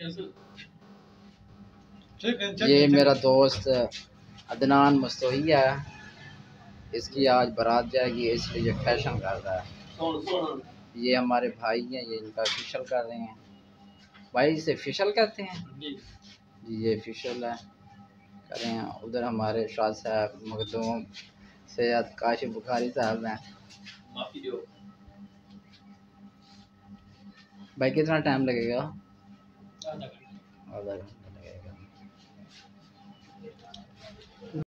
ये मेरा दोस्त अदनान मुस्तोहिया है, इसकी आज बारात जाएगी इसलिए फैशन कर रहा है। ये हमारे भाई हैं, ये इनका फिशल कर रहे हैं। भाई इसे फिशल कहते हैं जी, ये फिशल है कर रहे हैं। उधर हमारे शाह साहब मखदूम सैयद काशिफ बुखारी साहब हैं। भाई कितना टाइम लगेगा? आधा घंटा।